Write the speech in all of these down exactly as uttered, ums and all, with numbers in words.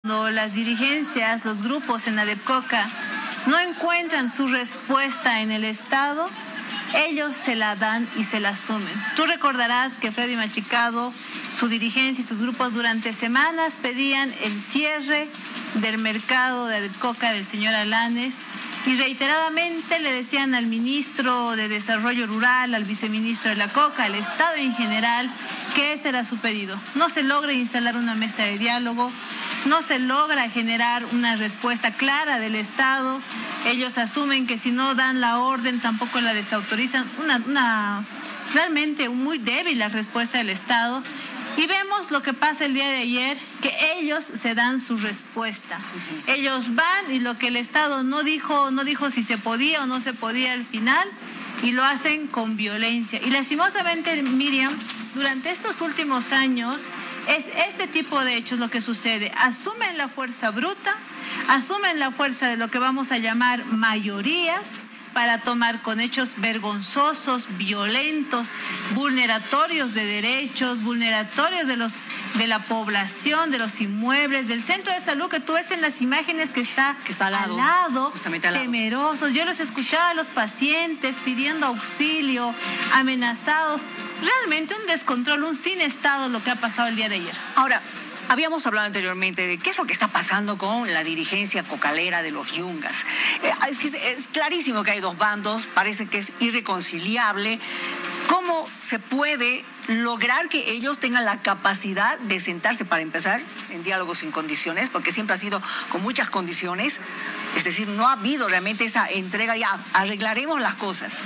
Cuando las dirigencias, los grupos en Adepcoca no encuentran su respuesta en el Estado, ellos se la dan y se la asumen. Tú recordarás que Freddy Machicado, su dirigencia y sus grupos durante semanas pedían el cierre del mercado de Adepcoca del señor Alanes y reiteradamente le decían al ministro de Desarrollo Rural, al viceministro de la Coca, al Estado en general, que ese era su pedido. No se logra instalar una mesa de diálogo, no se logra generar una respuesta clara del Estado. Ellos asumen que si no dan la orden tampoco la desautorizan. Una, una realmente muy débil la respuesta del Estado. Y vemos lo que pasa el día de ayer, que ellos se dan su respuesta. Uh-huh. Ellos van y lo que el Estado no dijo, no dijo si se podía o no se podía al final, y lo hacen con violencia. Y lastimosamente, Miriam, durante estos últimos años, es este tipo de hechos lo que sucede. Asumen la fuerza bruta, asumen la fuerza de lo que vamos a llamar mayorías, para tomar con hechos vergonzosos, violentos, vulneratorios de derechos, vulneratorios de los de la población, de los inmuebles, del centro de salud que tú ves en las imágenes que está, que está al lado, al lado, justamente al lado, temerosos. Yo los escuchaba a los pacientes pidiendo auxilio, amenazados. Realmente un descontrol, un sin estado lo que ha pasado el día de ayer. Ahora, habíamos hablado anteriormente de qué es lo que está pasando con la dirigencia cocalera de los Yungas. Eh, es, que es, es clarísimo que hay dos bandos, parece que es irreconciliable. ¿Cómo se puede lograr que ellos tengan la capacidad de sentarse, para empezar, en diálogo sin condiciones? Porque siempre ha sido con muchas condiciones. Es decir, no ha habido realmente esa entrega, ya arreglaremos las cosas.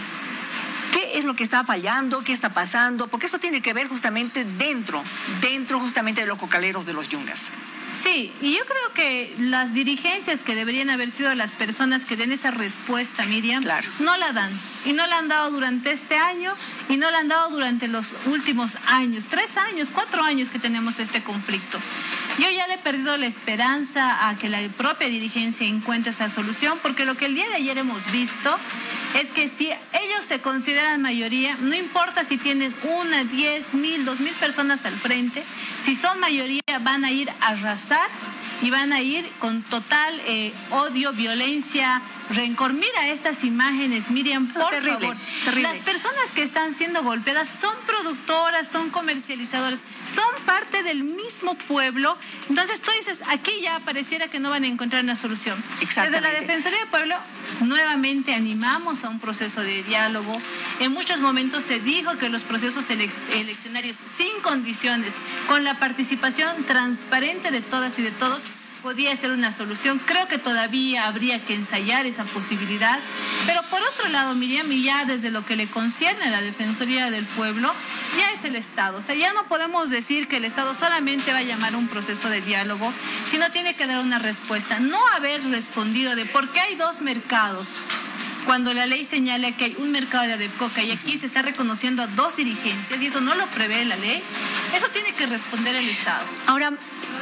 ¿Qué es lo que está fallando? ¿Qué está pasando? Porque eso tiene que ver justamente dentro, dentro justamente de los cocaleros de los Yungas. Sí, y yo creo que las dirigencias que deberían haber sido las personas que den esa respuesta, Miriam, claro, no la dan. Y no la han dado durante este año y no la han dado durante los últimos años, tres años, cuatro años que tenemos este conflicto. Yo ya le he perdido la esperanza a que la propia dirigencia encuentre esa solución, porque lo que el día de ayer hemos visto es que si ellos se consideran mayoría, no importa si tienen una, diez, mil, dos mil personas al frente, si son mayoría van a ir a arrasar y van a ir con total eh, odio, violencia, rencor. Mira estas imágenes, Miriam, por terrible, favor. Terrible. Las personas que están siendo golpeadas son productoras, son comercializadoras, son parte del mismo pueblo. Entonces tú dices, aquí ya pareciera que no van a encontrar una solución. Desde la Defensoría del Pueblo nuevamente animamos a un proceso de diálogo. En muchos momentos se dijo que los procesos ele- eleccionarios sin condiciones, con la participación transparente de todas y de todos, podía ser una solución. Creo que todavía habría que ensayar esa posibilidad. Pero por otro lado, Miriam, y ya desde lo que le concierne a la Defensoría del Pueblo, ya es el Estado. O sea, ya no podemos decir que el Estado solamente va a llamar a un proceso de diálogo, sino tiene que dar una respuesta. No haber respondido de por qué hay dos mercados, cuando la ley señala que hay un mercado de Adepcoca y aquí se está reconociendo a dos dirigencias y eso no lo prevé la ley, eso tiene que responder el Estado. Ahora,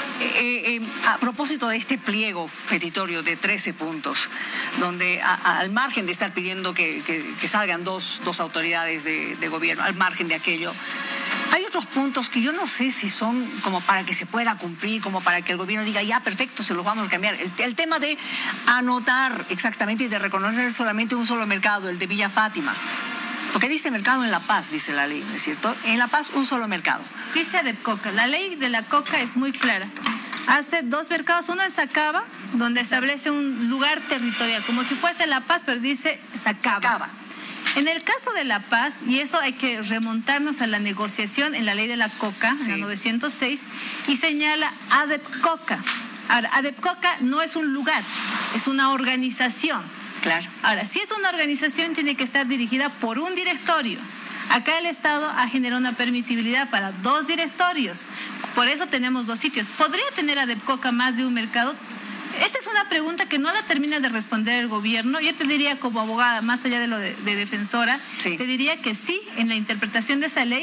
Eh, eh, a propósito de este pliego petitorio de trece puntos, donde a, a, al margen de estar pidiendo que, que, que salgan dos, dos autoridades de, de gobierno, al margen de aquello, hay otros puntos que yo no sé si son como para que se pueda cumplir, como para que el gobierno diga, ya, perfecto, se los vamos a cambiar. El, el tema de anotar exactamente y de reconocer solamente un solo mercado, el de Villa Fátima. Porque dice mercado en La Paz, dice la ley, ¿no es cierto? En La Paz, un solo mercado. Dice Adepcoca, la ley de la coca es muy clara. Hace dos mercados, uno en Sacaba, donde establece un lugar territorial, como si fuese La Paz, pero dice Sacaba. Sacaba. En el caso de La Paz, y eso hay que remontarnos a la negociación en la ley de la coca, sí, en la novecientos seis, y señala Adepcoca. Ahora, Adepcoca no es un lugar, es una organización. Claro. Ahora, si es una organización, tiene que estar dirigida por un directorio. Acá el Estado ha generado una permisibilidad para dos directorios. Por eso tenemos dos sitios. ¿Podría tener Adepcoca más de un mercado? Esta es una pregunta que no la termina de responder el gobierno. Yo te diría como abogada, más allá de lo de, de defensora, sí, te diría que sí, en la interpretación de esa ley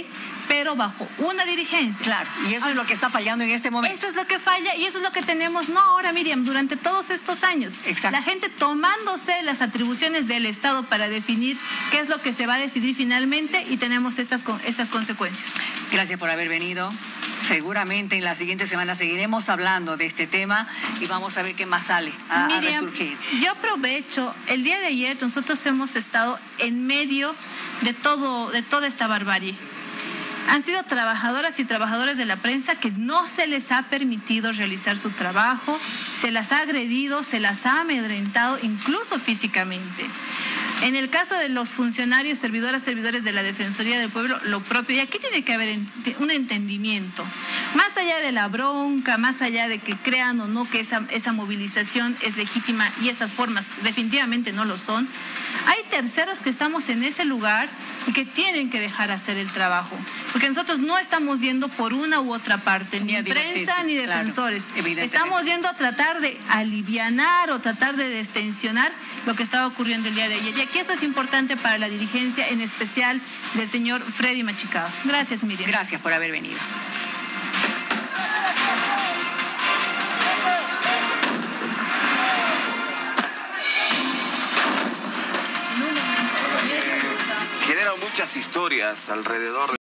pero bajo una dirigencia. Claro, y eso es lo que está fallando en este momento. Eso es lo que falla y eso es lo que tenemos, no ahora, Miriam, durante todos estos años. Exacto. La gente tomándose las atribuciones del Estado para definir qué es lo que se va a decidir finalmente y tenemos estas, estas consecuencias. Gracias por haber venido. Seguramente en la siguiente semana seguiremos hablando de este tema y vamos a ver qué más sale a, Miriam, a resurgir. Yo aprovecho, el día de ayer nosotros hemos estado en medio de todo, de toda esta barbarie. Han sido trabajadoras y trabajadores de la prensa que no se les ha permitido realizar su trabajo, se las ha agredido, se las ha amedrentado, incluso físicamente. En el caso de los funcionarios, servidoras, servidores de la Defensoría del Pueblo, lo propio. Y aquí tiene que haber un entendimiento. Más allá de la bronca, más allá de que crean o no que esa, esa movilización es legítima y esas formas definitivamente no lo son, hay terceros que estamos en ese lugar y que tienen que dejar hacer el trabajo. Porque nosotros no estamos yendo por una u otra parte, ni, ni prensa ni defensores. Claro, estamos yendo a tratar de alivianar o tratar de destensionar lo que estaba ocurriendo el día de ayer. Y aquí esto es importante para la dirigencia, en especial del señor Freddy Machicado. Gracias, Miriam. Gracias por haber venido. Generan muchas historias alrededor de